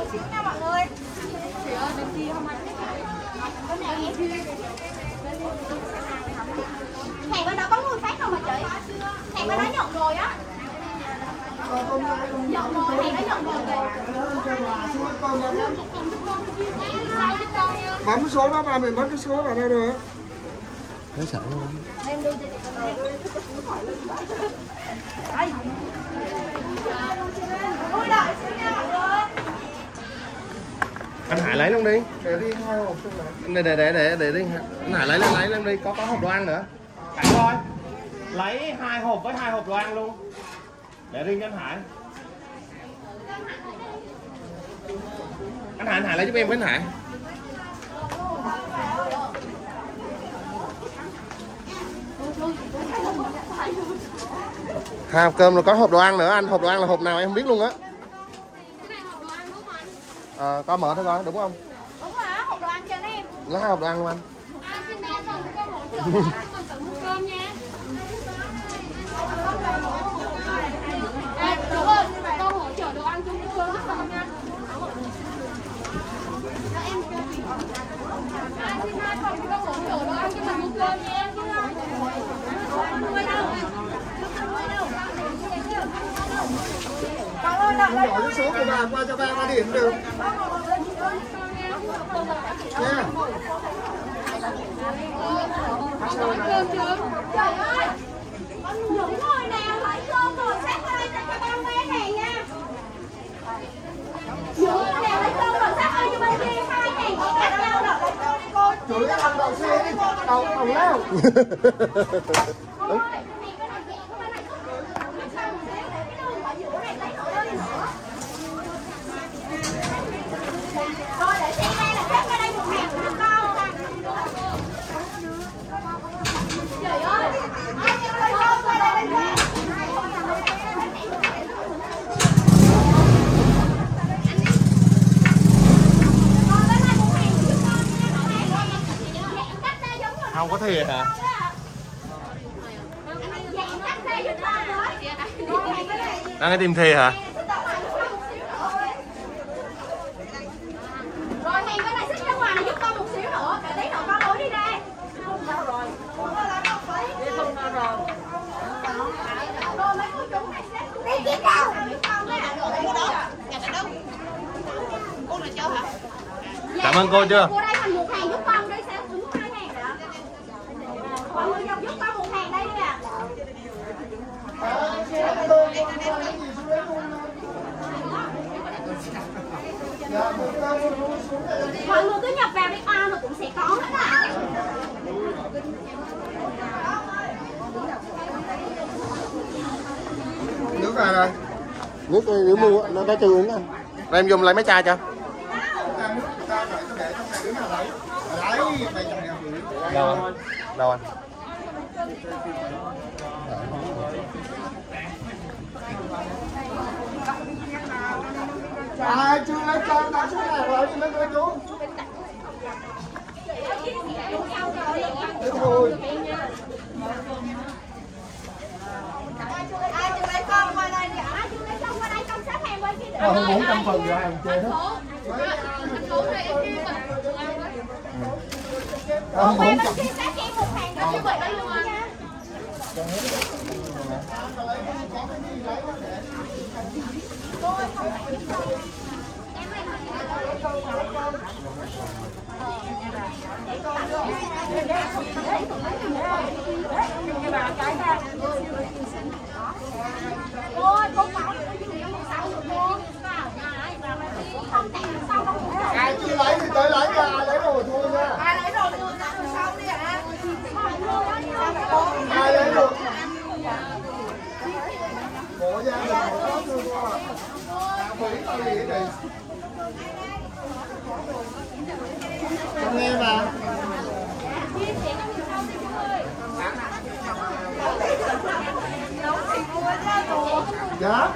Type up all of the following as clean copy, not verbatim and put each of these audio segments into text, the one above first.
xíu nha mọi người. Chị ơi, bên kia không anh? Hàng bên đó có người phát không mà chị? Hàng bên đó nhận rồi á. Nhận rồi, hàng đó nhận rồi. Bấm số đó vào, mình bấm cái số vào đây được. Nó sợ luôn. Em đi ui đợi xíu nha mọi người. Anh Hải lấy luôn đi. Để đi 2 hộp xong rồi. Để đi. Anh Hải lấy lên đi, có hộp đồ ăn nữa. Hải thôi. Lấy 2 hộp với 2 hộp đồ ăn luôn. Để riêng cho anh Hải. Anh Hải lấy giúp em với anh Hải. Hai hộp cơm rồi có hộp đồ ăn nữa anh. Hộp đồ ăn là hộp nào em không biết luôn á. Có mở thôi coi đúng không? Đúng rồi á, hộp đồ ăn cho em. Lấy 2 hộp đồ ăn luôn anh. Anh xin ra không có hỗ trợ mình tự mua cơm nha. Chú ơi, con hỗ trợ đồ ăn cho mua cơm giúp con nha. Anh xin ra không con hỗ trợ đồ ăn cho mình mua cơm nha. Con ơi, Bỏ cái số của bà qua cho ba điểm được. Nha. Trời ơi, những người nào lấy cơm rồi sát qua đây cho con nghe hàng nha. Những người nào lấy cơm rồi sát ơi cho bên kia 2 hàng có cạnh nhau rồi lấy cơm đi cô. Chửi cái thằng đầu xe đi, đầu leo. Rồi để xe đây là sát qua đây một hàng của con. Trời ơi, ai cho lấy cơm qua đây lên nha. Không có thìa hả? Đang cái tìm thìa hả? Rồi hàng cái này xích ra ngoài này giúp con một xíu nữa. Cả tí nữa con lối đi ra. Đâu rồi? Rồi mấy cô chú này xếp đi kiếm đâu? Cô là châu hả? Cảm ơn cô chưa? Cô đây thành một hàng giúp con đi, sao đúng 2 hàng rồi ạ? Mọi người giúp con một hàng đây đi ạ. Mọi người cứ nhập vào đi, nó cũng sẽ có hết ạ. Nước này rồi. Nước mua, nó chưa uống anh. Rồi em dùng lấy mấy chai cho. Đâu anh? Đâu anh? Ai chưa lấy cơm ta xuống này rồi đi mấy cô chú. Thế thôi. Ai chưa lấy con qua đây thì ai chưa lấy con qua đây con xếp hàng bên kia. Hơn 400 phần rồi hàng chê hết. Ủa bên kia xếp cho em một hàng đó chứ vậy đó luôn nha. Cô ơi không phải giúp con. Em lấy ôi cô bảo sau được luôn. Không chạy được sau không. Ai chưa lấy thì tới lấy ra, lấy rồi thôi nha. Ai lấy rồi đưa ra được sau đi ạ. Ai lấy được. Bộ ra là một có thương cô à. Mỹ tao gì vậy? Không nghe mà. Dạ.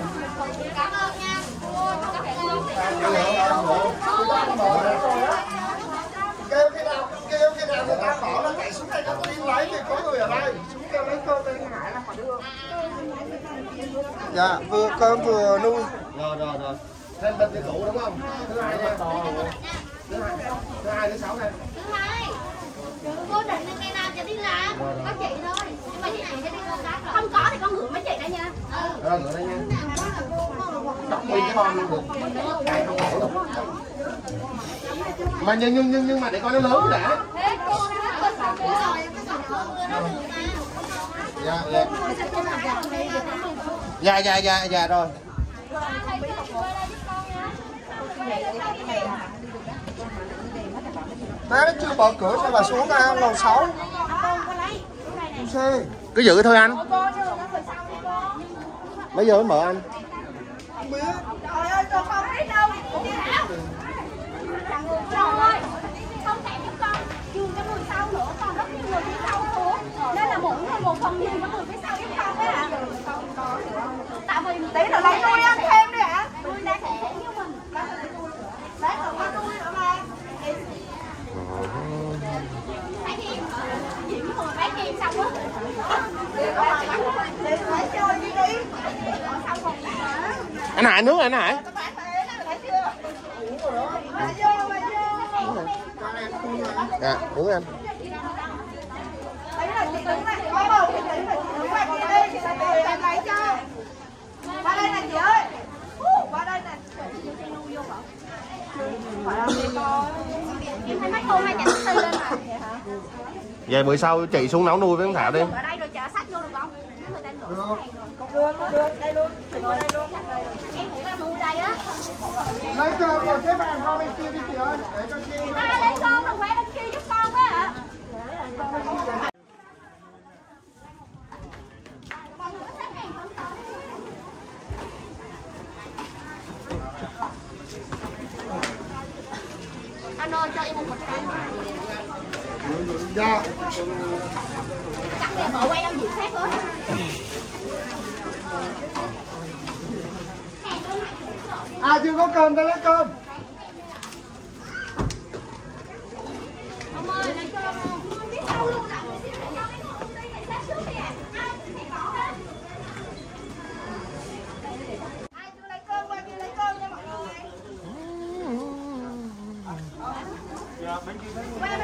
Cảm ơn nha. lấy thì có người ở đây xuống kêu lấy cơm lên Hải là phải đưa. Dạ vừa cơm vừa nuôi. Rồi thêm bên cái tủ đúng không? Thứ hai nha. Thứ hai thứ sáu này. Thứ hai cô định ngày nào cho đi làm có chị thôi, nhưng mà chị này cho đi làm không có thì con gửi mấy chị đây nha. Rồi gửi đây nha. Đọc nguyên cái con luôn được. Cài không khổ đâu. Mà nhưng mà để coi nó lớn đã. Dạ rồi. Má nó chưa mở cửa cho bà xuống ra lầu 6. Cứ giữ thôi anh. Mấy giờ mới mở anh? Không biết. Trời ơi, tôi không biết đâu. Rồi, không thể giúp con nhường cho người sau nữa, còn rất nhiều người phía sau xuống. Nên là mỗi người một phần nhường cho người phía sau giúp con đấy ạ. Tại vì tí nữa lấy nuôi ăn thêm đi ạ. Nuôi đang khỏe như mình. Đấy, còn con nuôi nữa mà. Phải thêm, diễn người phải thêm xong á. Phải chơi đi đi. Xong còn Anh Hải nước rồi anh Hải. Dạ, uống anh. Qua đây nè chị ơi. Qua đây nè. Em thấy mấy cô hay chạy taxi lên mà. Vậy bữa sau chị xuống nấu nuôi với con Thảo đi. Ở đây rồi chở sách vô được không? Được, đây luôn. Ngồi đây luôn. Em cũng đang nuôi đây á. Lấy cơm rồi cái bàn qua bên kia đi chị ơi. Để cho chị. Lấy cơm rồi quay bên kia giúp con á ạ. Anh ơi cho em một cái. Dạ. Chắc để mở quay âm diện khác hết. Chưa có cơm ta lấy cơm. Ông ơi, lấy cơm không? Biết đâu luôn là người xíu này cho cái con đi này sát trước kìa. Ai thì bỏ hết. Ai chưa lấy cơm qua kia lấy cơm nha mọi người. Qua